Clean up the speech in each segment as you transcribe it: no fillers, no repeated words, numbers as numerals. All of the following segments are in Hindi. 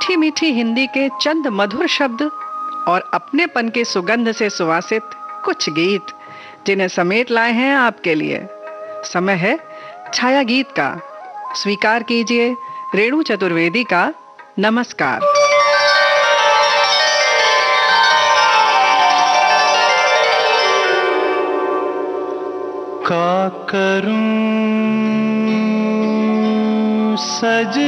मीठी मीठी हिंदी के चंद मधुर शब्द और अपनेपन के सुगंध से सुवासित कुछ गीत जिन्हें समेट लाए हैं आपके लिए। समय है छाया गीत का। स्वीकार कीजिए रेणु चतुर्वेदी का नमस्कार। का करूं सजनी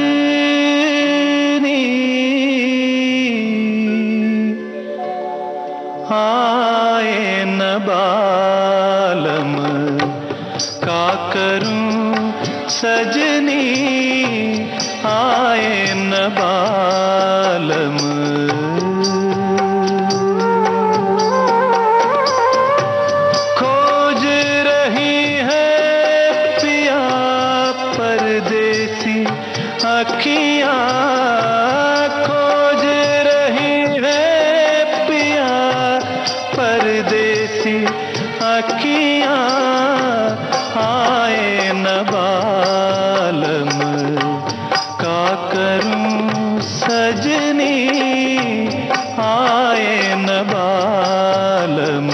आए न बालम, का करूं सजनी आए न बालम। खोज रही है पिया परदेसी अखियां, आए न बालम, का करूं सजनी आए न बालम।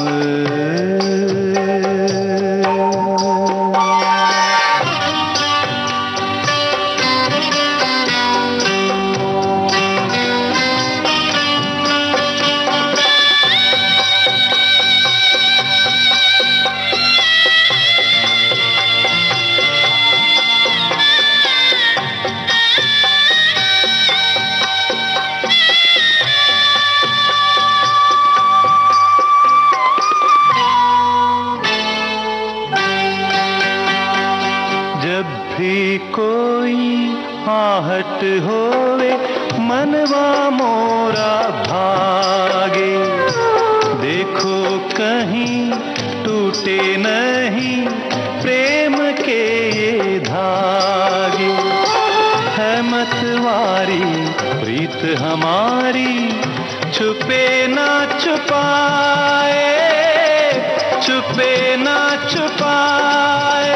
भी कोई आहट होवे मनवा मोरा भागे, देखो कहीं टूटे नहीं प्रेम के ये धागे। है मतवारी प्रीत हमारी छुपे ना छुपाए, छुपे ना छुपाए।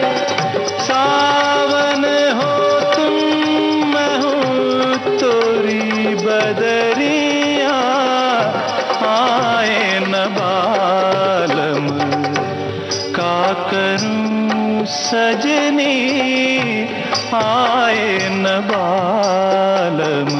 सावन हो तुम मैं हूँ तोरी बदरिया, आए न बालम, का करूं सजनी आए न बालम।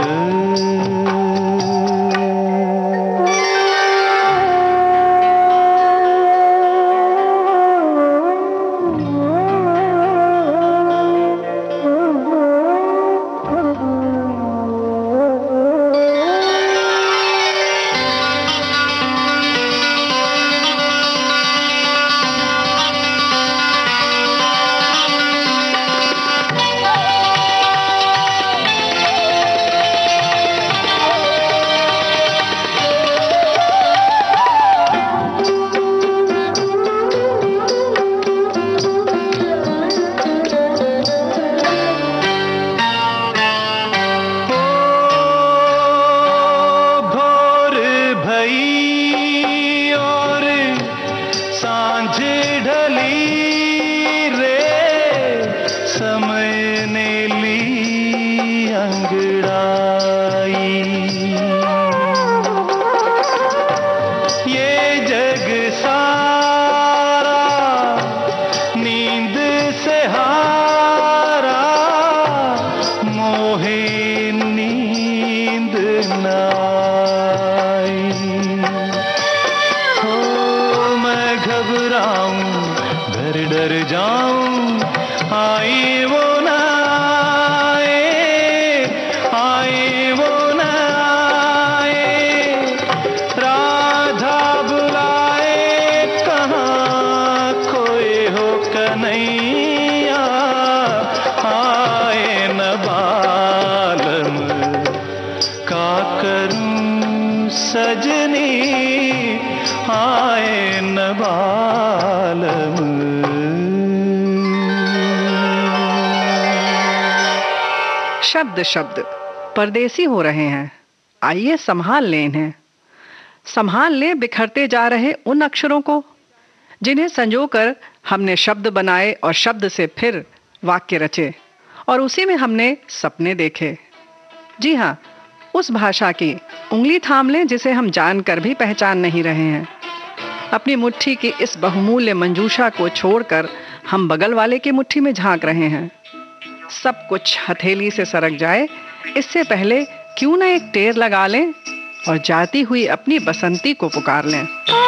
डर जाऊं आई वो न आए, आई वो न आए। राधा बुलाए कहाँ खोए हो कन्हैया, आए न बालम, का करूं सजनी आए न बालम। शब्द शब्द परदेसी हो रहे हैं, आइए संभाल लें इन्हें। संभाल लें बिखरते जा रहे उन अक्षरों को जिन्हें संजोकर हमने शब्द बनाए और शब्द से फिर वाक्य रचे और उसी में हमने सपने देखे। जी हाँ, उस भाषा की उंगली थाम लें जिसे हम जानकर भी पहचान नहीं रहे हैं। अपनी मुट्ठी की इस बहुमूल्य मंजूषा को छोड़कर हम बगल वाले की मुट्ठी में झांक रहे हैं। सब कुछ हथेली से सरक जाए इससे पहले क्यों ना एक टेर लगा लें और जाती हुई अपनी बसंती को पुकार लें।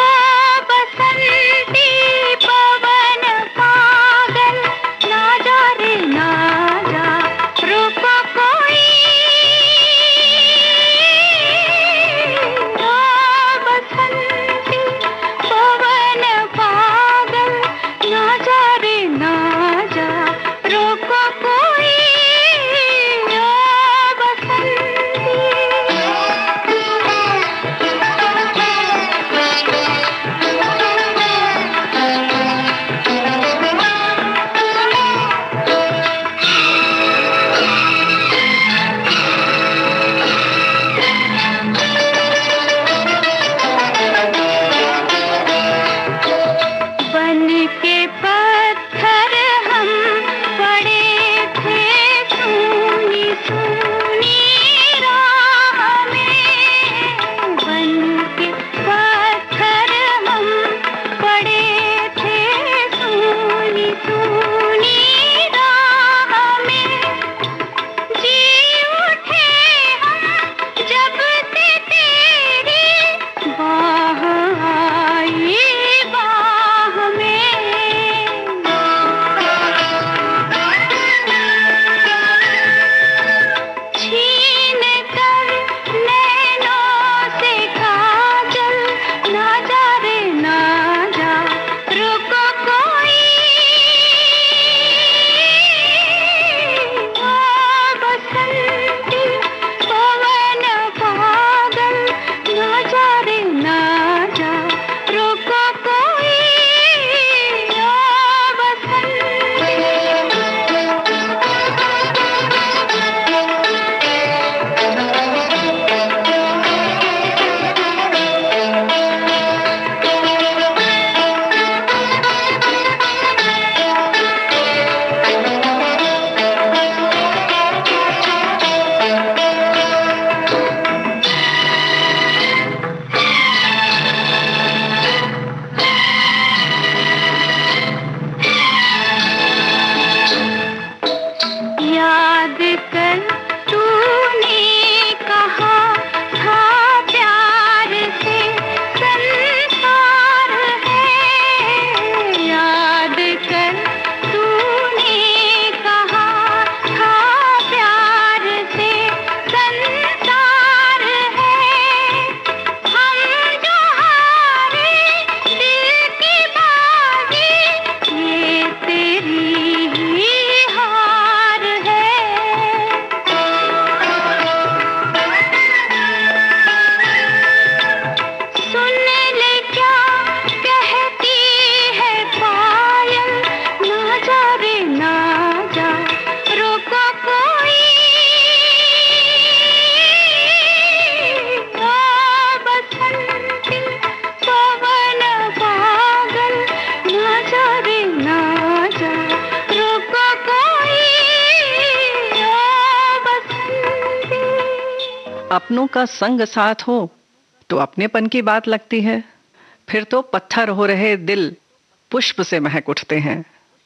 अपनों का संग साथ हो तो अपनेपन की बात लगती है, फिर तो पत्थर हो रहे दिल पुष्प से महक उठते हैं।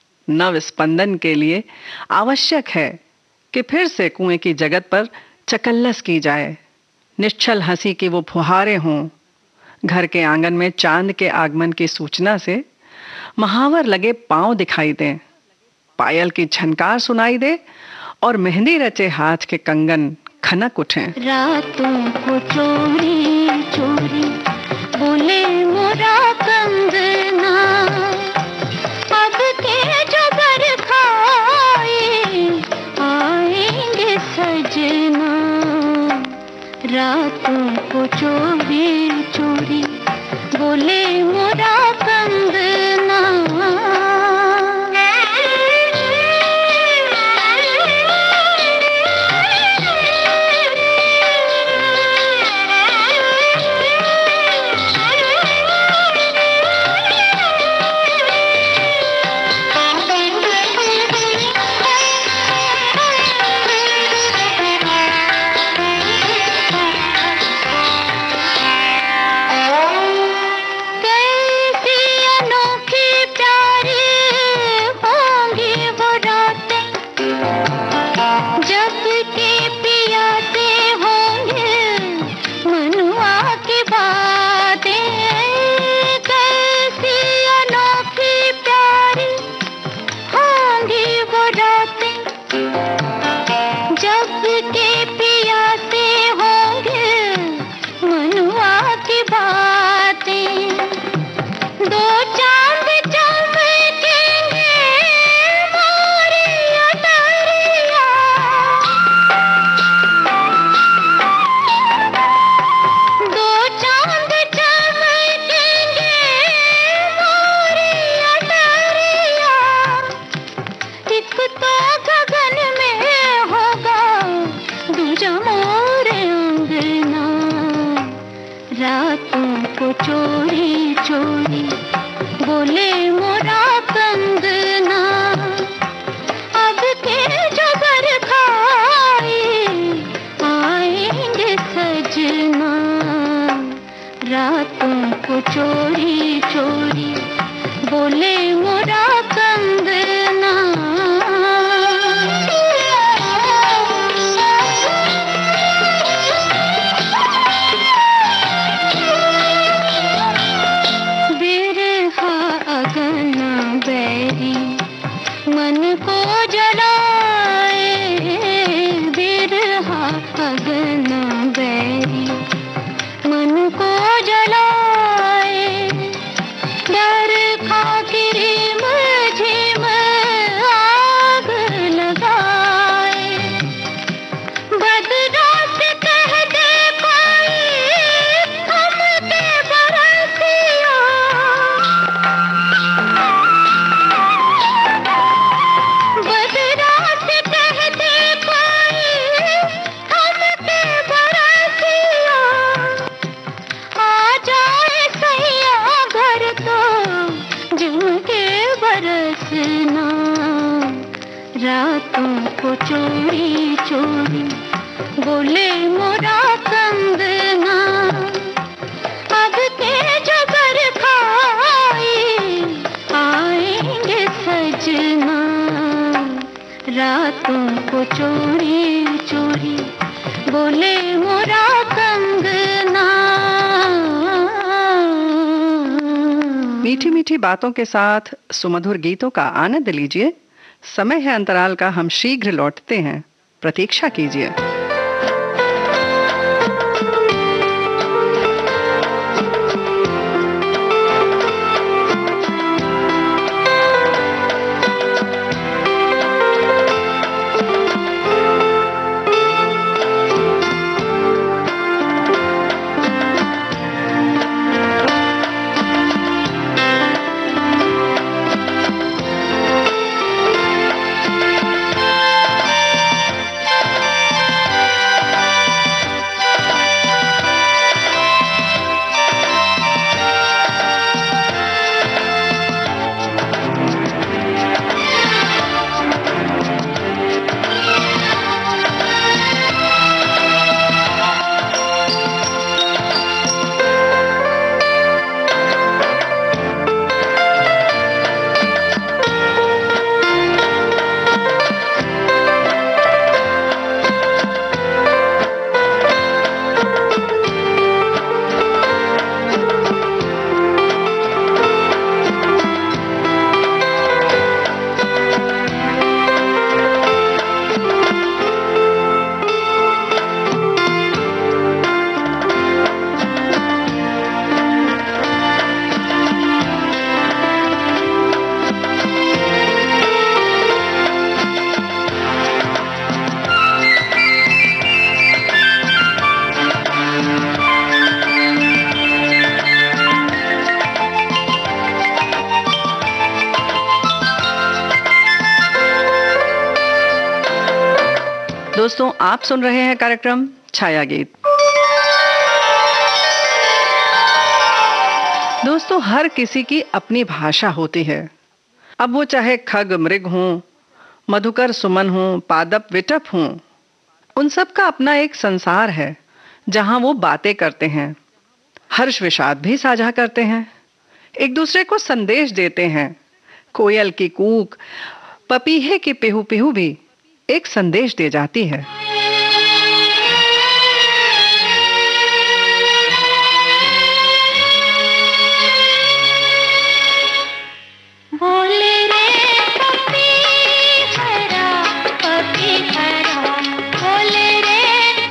नव स्पंदन के लिए आवश्यक है कि फिर से कुएं की जगत पर चकल्लस की जाए। निश्चल हंसी की वो फुहारें हों, घर के आंगन में चांद के आगमन की सूचना से महावर लगे पांव दिखाई दें, पायल की झनकार सुनाई दे और मेहंदी रचे हाथ के कंगन खनक उठें। रातों को चोरी चोरी बोले मोरा कंगना, अब के जगर खाए आएंगे सजना। रातों को चोरी चोरी बोले मोरा कंगना। न बैरी मन को जलाए, डर खा किरी मुझे आग लगाए। बदरात कह दे कोई हमके बरसिया, बदरात कह दे कोई हमके बरसिया। आ जाए सैया घर तो जिनके बरसना, रातों को चोरी चोरी बोले मोरा कंगना। अब के जबर खाए आएंगे सजना, रातों को चोरी चोरी बोले मोरा कंगना। मीठी मीठी बातों के साथ सुमधुर गीतों का आनंद लीजिए। समय है अंतराल का, हम शीघ्र लौटते हैं, प्रतीक्षा कीजिए। दोस्तों, आप सुन रहे हैं कार्यक्रम छाया गीत। दोस्तों, हर किसी की अपनी भाषा होती है। अब वो चाहे खग मृग हों, मधुकर सुमन हों, पादप विटप हों, उन सब का अपना एक संसार है जहां वो बातें करते हैं, हर्ष विषाद भी साझा करते हैं, एक दूसरे को संदेश देते हैं। कोयल की कूक, पपीहे की पिहू पिहू भी एक संदेश दे जाती है। बोले रे पपीहरा पपीहरा, बोले रे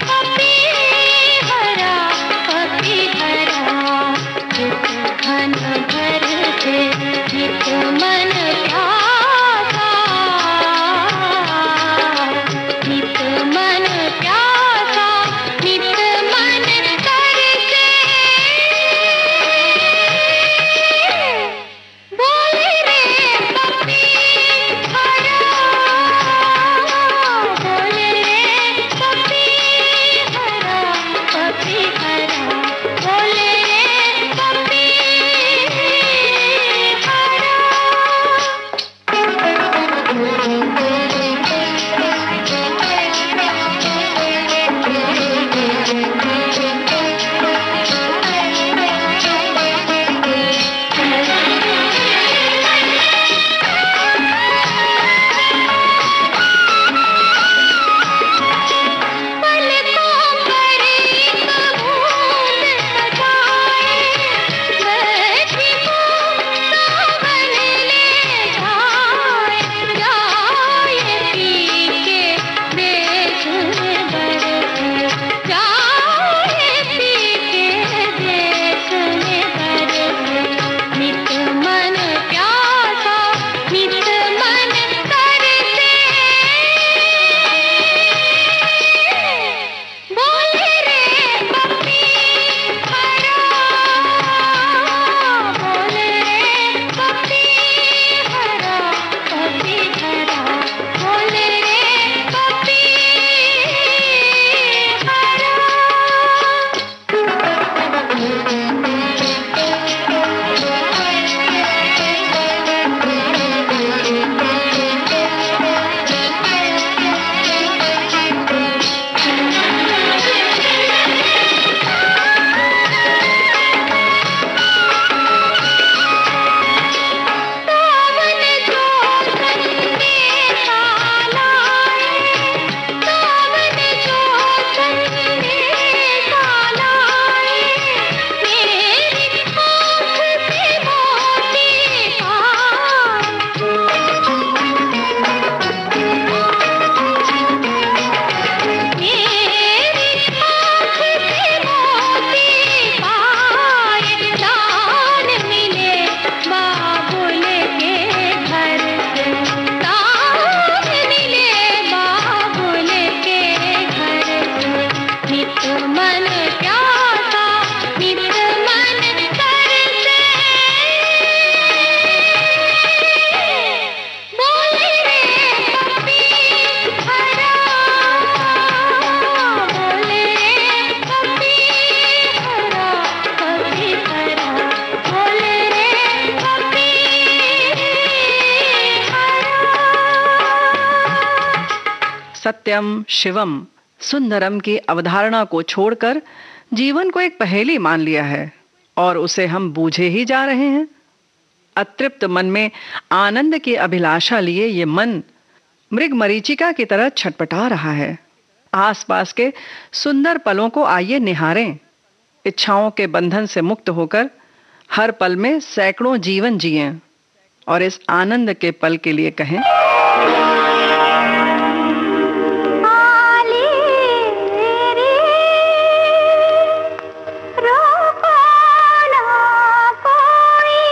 पपीहरा पपीहरा। जित घन घर से जित मन प्यासा, जित मन प्यासा नित मन करते। बोले रे पपी हरा, बोले रे पपी हरा, पपी हरा, बोले रे पपी हरा। सत्यम शिवम सुंदरम की अवधारणा को छोड़कर जीवन को एक पहेली मान लिया है और उसे हम बूझे ही जा रहे हैं। अतृप्त मन में आनंद की अभिलाषा लिए ये मन मृग मरीचिका की तरह छटपटा रहा है। आसपास के सुंदर पलों को आइए निहारें। इच्छाओं के बंधन से मुक्त होकर हर पल में सैकड़ों जीवन जिएं और इस आनंद के पल के लिए कहें, आले रे रोको ना कोई,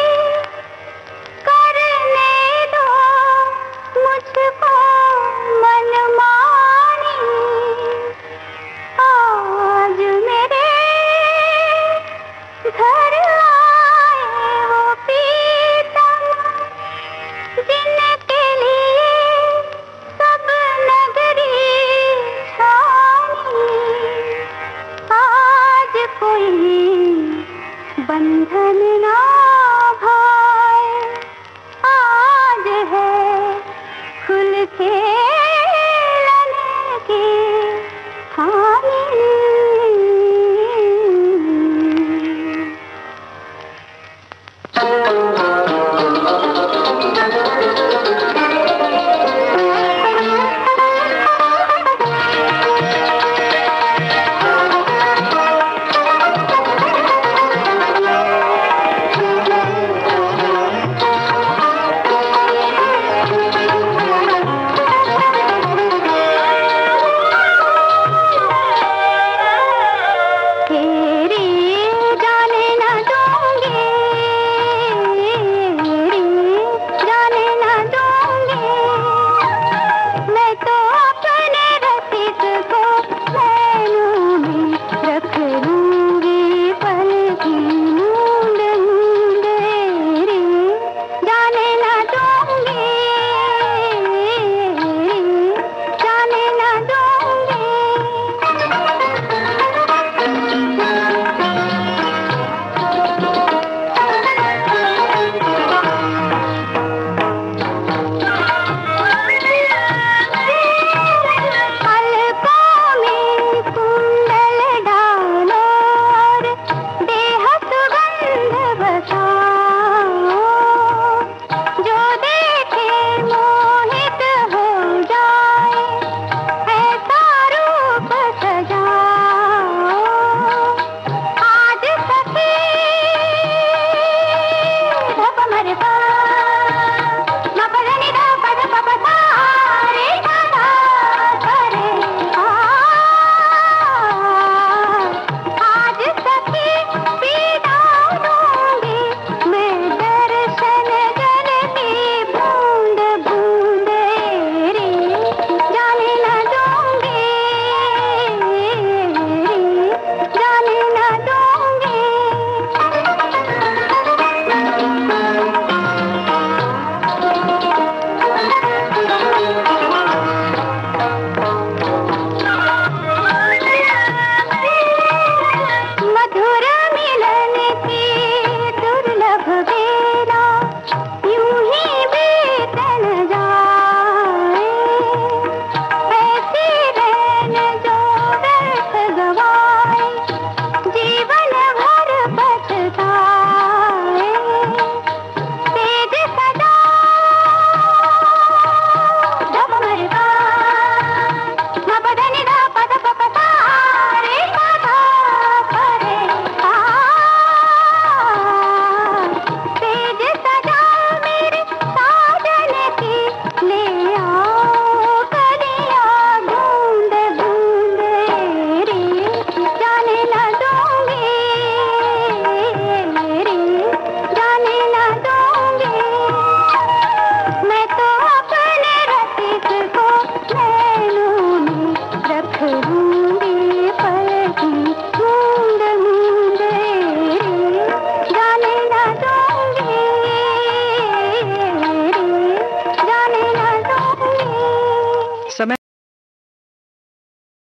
करने दो मुझको मनमानी। आज मेरे घर आए वो प्रीतम, जिनके लिए सब नगरी छानी। आज कोई बंधन ना